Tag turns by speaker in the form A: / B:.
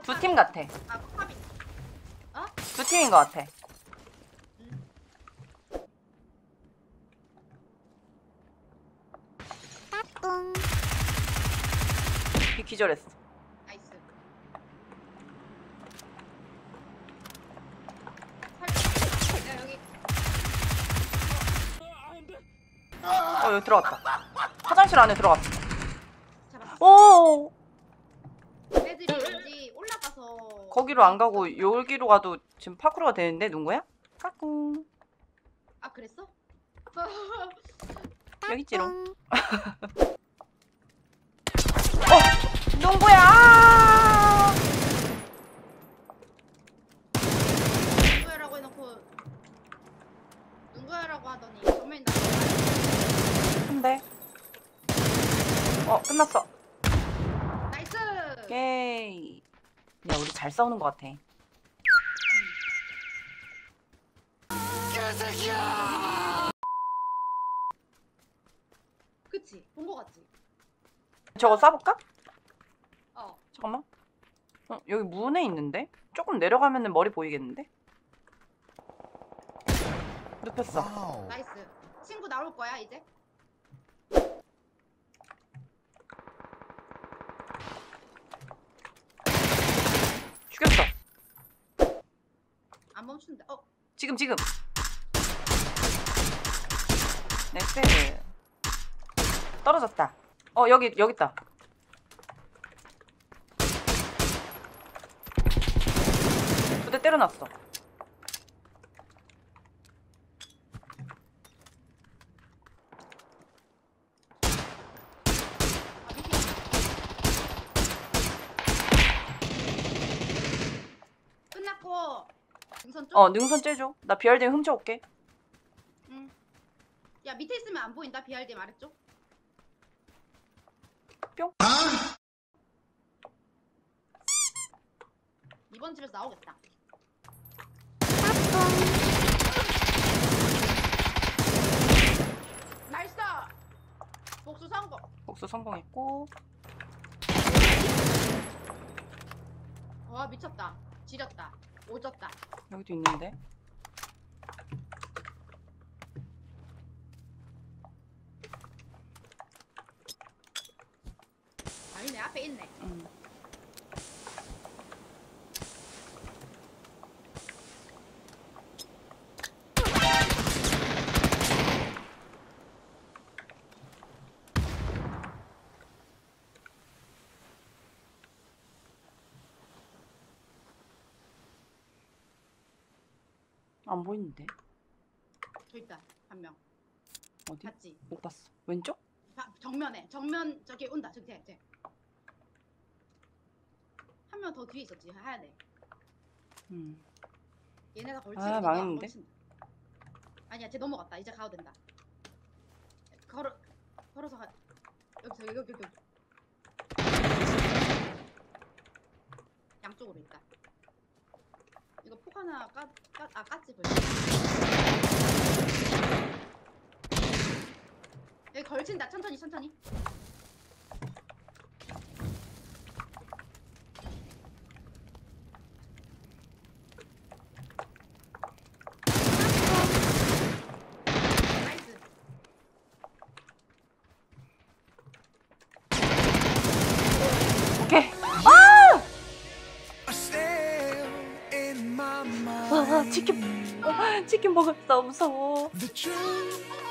A: 두 팀 같아.
B: 아, 코카비. 어?
A: 두 팀인 것 같아. 이 기절했어.
B: 나이스. 야, 여기.
A: 여기 들어갔다. 화장실 안에 들어갔어.
B: 잡았어.
A: 오!
B: 애들이 왠지 올라가서.
A: 거기로 안 가고 여기로 가도 지금 파쿠르가 되는데 누구야? 까꿍.
B: 아, 그랬어?
A: 여기 있지롱. 누구야?
B: 누구야라고 해놓고 누구야라고 하더니 정면이 나.
A: 근데 끝났어.
B: 나이스.
A: 오케이. 야, 우리 잘 싸우는 것 같아.
B: 그치? 본 거 같지?
A: 저거 쏴볼까?
B: 어.
A: 잠깐만. 여기 문에 있는데? 조금 내려가면 머리 보이겠는데? 눕혔어.
B: 나이스. 친구 나올 거야 이제?
A: 죽였어.
B: 안 멈춘다.
A: 지금. 넥스. 떨어졌다. 여기 있다. 두 대 때려놨어.
B: 끝났고 능선 쪽?
A: 능선 째줘. 나 BRDM 훔쳐올게.
B: 응. 야 밑에 있으면 안 보인다. BRDM 아래쪽.
A: 뿅.
B: 이번 집에서 나오겠다. 나이스. 복수 성공.
A: 복수 성공했고.
B: 와 미쳤다. 지렸다. 오졌다.
A: 여기도 있는데.
B: 아니 내 앞에 있네.
A: 안 보이는데.
B: 저 있다. 한 명.
A: 어디?
B: 봤지?
A: 못 봤어. 왼쪽?
B: 정면에. 정면 저기 온다. 저기 쟤. 한 명 더 뒤에 있었지. 하얀 애. 얘네가 걸치는 거
A: 망했는데?
B: 아니야. 쟤 넘어갔다. 이제 가도 된다. 걸어서 가. 여기. 양쪽으로 있다. 이거 폭 하나 깠지 벌써. 여기 걸친다. 천천히. 나이스.
A: 오케이. 치킨 먹었어. 무서워.